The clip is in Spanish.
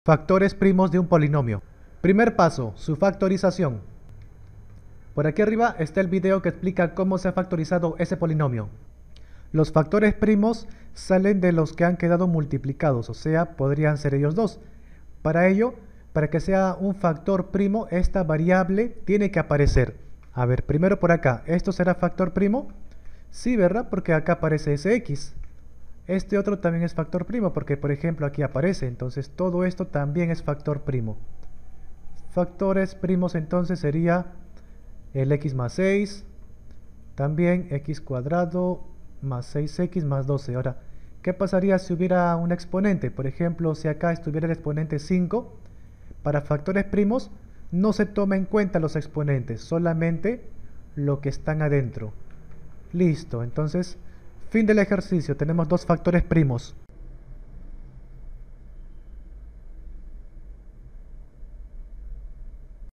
Factores primos de un polinomio. Primer paso, su factorización. Por aquí arriba está el video que explica cómo se ha factorizado ese polinomio. Los factores primos salen de los que han quedado multiplicados, o sea, podrían ser ellos dos. Para ello, para que sea un factor primo, esta variable tiene que aparecer. A ver, primero por acá, ¿esto será factor primo? Sí, ¿verdad? Porque acá aparece ese x. Este otro también es factor primo porque, por ejemplo, aquí aparece. Entonces, todo esto también es factor primo. Factores primos entonces sería el x más 6, también x cuadrado más 6x más 12. Ahora, ¿qué pasaría si hubiera un exponente? Por ejemplo, si acá estuviera el exponente 5, para factores primos no se toma en cuenta los exponentes, solamente lo que están adentro. Listo, entonces, fin del ejercicio, tenemos dos factores primos.